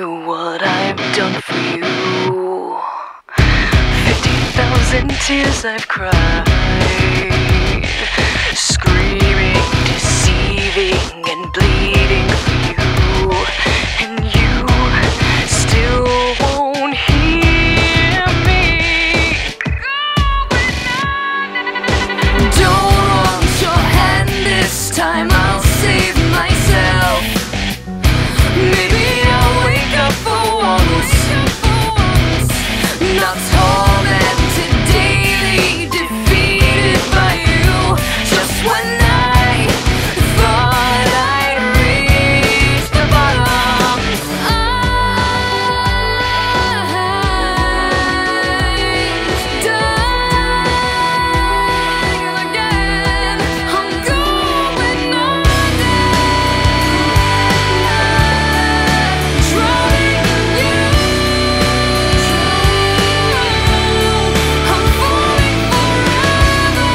you what I've done for you. 50,000 tears I've cried, screaming, deceiving, and bleeding for you, and you still won't hear me. Don't want your hand this time, I'll save myself. Maybe I'll wake up for once, not tormented daily, defeated by you. Just when I thought I'd reached the bottom, I'm dying again. I'm going under, drowning in you. I'm falling forever.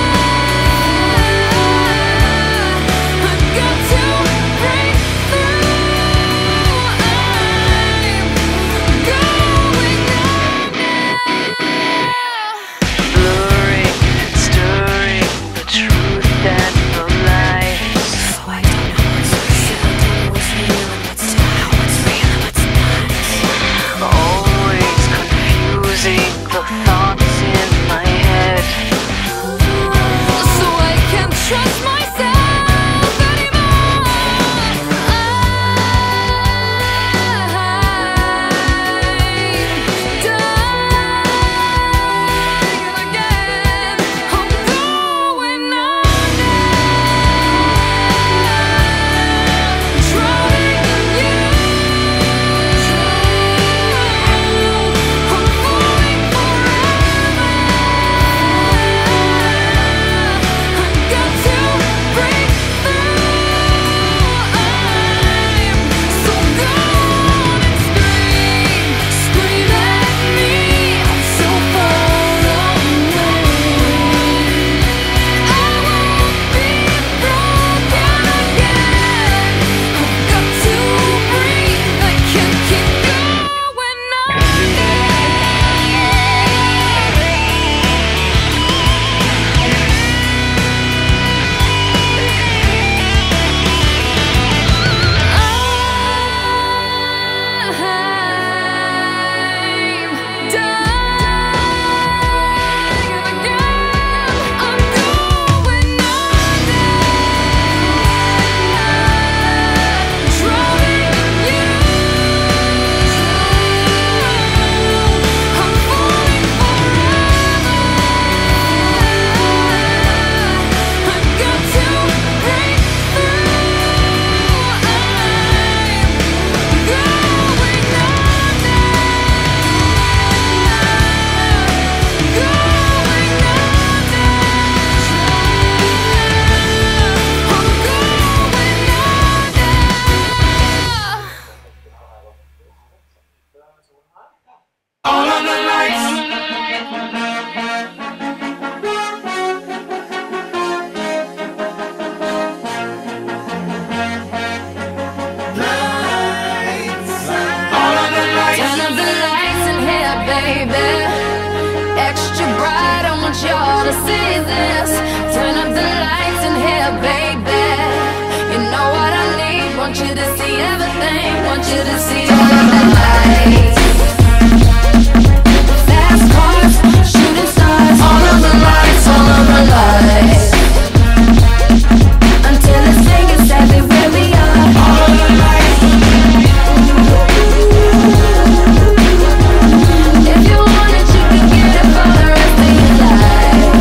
I've got to break through. I'm going under. Blurring, stirring the truth and the lies. Oh, I don't know what's real, don't know what's real and what's not, what's real and what's not. Always confusing the thoughts in my head, so I can't trust myself anymore. I'm dying again. I'm going under, drowning in you. I'm falling forever. I've got to break through. I'm so gone and scream at me. I'm so far away. I won't be broken again. I've got to breathe. I can't keep going all of the lights. All of the lights. Turn up the lights in here, baby. Extra bright, I want y'all to see this. Turn up the lights in here, baby. You know what I need. Want you to see everything. Want you to see all of the lights. Fast cars, shooting stars. All of the lights, all of the lights. Until the singers everywhere we are. All of the lights. If you want it, you can get it for the rest of your life.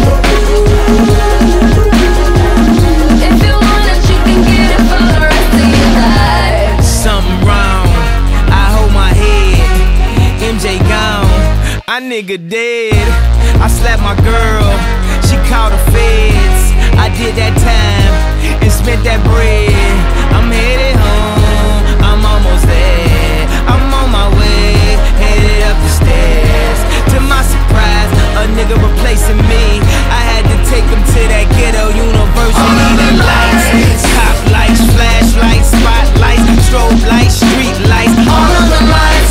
If you want it, you can get it for the rest of your life. Something wrong, I hold my head. MJ gone, I nigga dead. I slapped my girl, she called the feds. I did that time and spent that bread. I'm headed home, I'm almost there. I'm on my way, headed up the stairs. To my surprise, a nigga replacing me. I had to take him to that ghetto university. The lights, cop lights, flashlights, spotlights, strobe lights, street lights. All of the lights.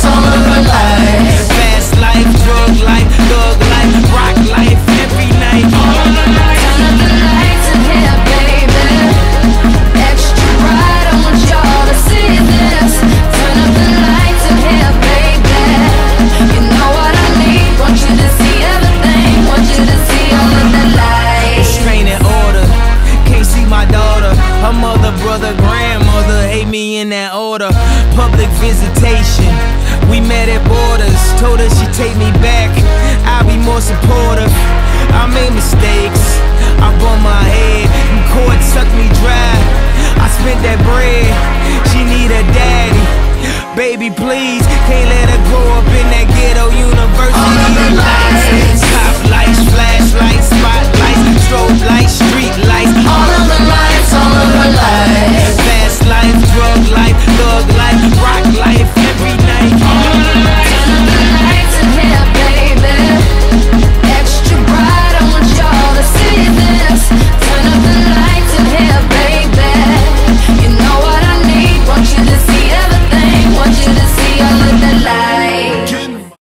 please. Can't let her grow up in that ghetto university. All of the lights. Top lights, flashlights, spotlights, strobe lights, street lights. All of the lights, all of the lights. Fast life, drug life, thug life, rock life.